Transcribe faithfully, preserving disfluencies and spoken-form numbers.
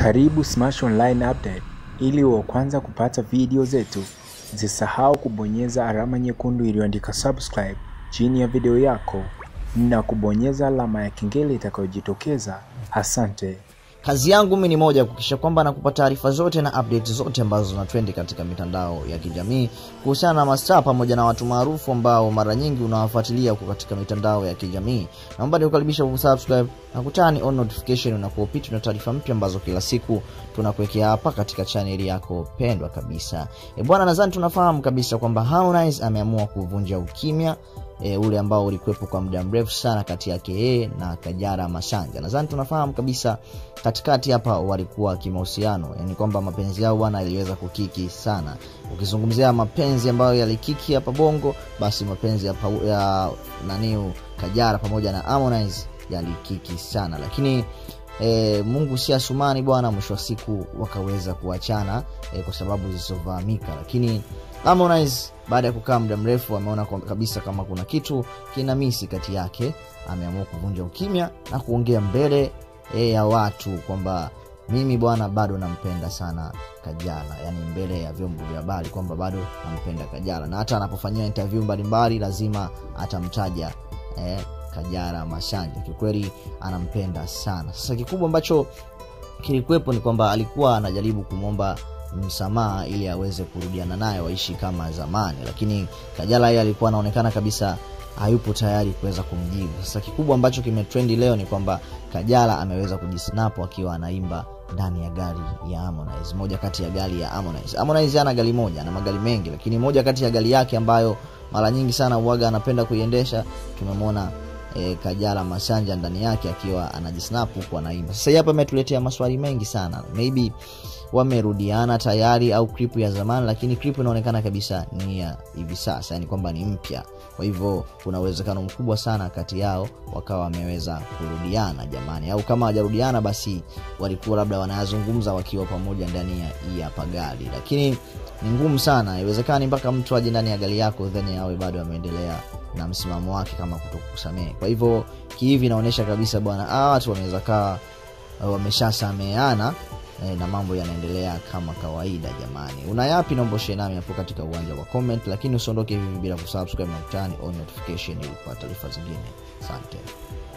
Karibu Smash Online Update. Ili wa kwanza kupata video zetu, usisahau kubonyeza alama nyekundu iliyoandika subscribe chini ya video yako na kubonyeza alama ya kengele itakayojitokeza. Asante. Kazi yangu mimi ni moja, kuhakikisha kwamba nakupa taarifa zote na updates zote ambazo zina trend katika mitandao ya kijamii kuhusiana na mastaa pamoja na watu maarufu ambao mara nyingi unawafuatilia huko katika mitandao ya kijamii. Naomba nikukaribisha kusubscribe na kutani on notification na kuopita na taarifa mpya ambazo kila siku tunakuwekea hapa katika channel yako pendwa kabisa. E bwana, nadhani tunafahamu kabisa kwamba Harmomize ameamua kuvunja ukimya E, ule ambao ulikuwepo kwa muda mrefu sana kati yake yeye na Kajala Masanja. Nadhani tunafahamu kabisa katikati hapa walikuwa kimahusiano, yani kwamba mapenzi yao bwana iliweza kukiki sana. Ukizungumzia mapenzi ambayo yalikiki hapa Bongo, basi mapenzi ya, ya nani Kajala pamoja na Harmomize yalikiki sana. Lakini E, Mungu si asumani bwana, mwisho wa siku wakaweza kuachana e, kwa sababu zisizofahamika. Lakini Harmomize baada ya kukaa muda mrefu ameona kabisa kama kuna kitu kina misi kati yake, ameamua kuvunja ukimya na kuongea mbele e, ya watu kwamba mimi bwana bado nampenda sana Kajala, yani mbele ya vyombo vya habari kwamba bado nampenda Kajala, na hata anapofanyia interview mbalimbali lazima atamtaja eh, Kajala Masanja. Kikweli anampenda sana. Sasa kikubwa ambacho kilikuwepo ni kwamba alikuwa anajaribu kumomba msamaha ili aweze kurudiana naye waishi kama zamani, lakini Kajala yeye alikuwa anaonekana kabisa hayupo tayari kuweza kumjibu. Sasa kikubwa ambacho kimetrend leo ni kwamba Kajala ameweza kujisnap akiwa anaimba ndani ya gari ya Harmonize, moja kati ya gari ya Harmonize. Harmonize ana gari moja, ana magari mengi, lakini moja kati ya gari yake ambayo mara nyingi sana uaga anapenda kuiendesha, tumemwona E, Kajala Masanja ndani yake akiwa anajisnap huko anaimba. Sasa hapa ametuletea maswali mengi sana. Maybe wamerudiana tayari au clip ya zamani, lakini clip inaonekana kabisa ni ya hivi sasa, yani kwamba ni mpya. Kwa hivyo kuna uwezekano mkubwa sana kati yao wakawa wameweza kurudiana jamani, au kama hawajarudiana basi walikuwa labda wanayazungumza wakiwa pamoja ndani ya hii hapa gari. Lakini ni ngumu sana, haiwezekani mpaka mtu aje ndani ya gari yako then awe bado ameendelea na msimamo wake kama kutokusamehe. Kwa hivyo kihivi inaonyesha kabisa bwana ah watu wameweza kaa wameshasameheana e, na mambo yanaendelea kama kawaida jamani. Una yapi? Naomba share nami hapo katika uwanja wa comment, lakini usiondoke hivi bila kusubscribe na kutani on notification ili kupata taarifa zingine. Asante.